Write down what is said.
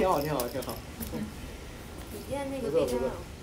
挺好，挺好，挺好。 你练那个非常好。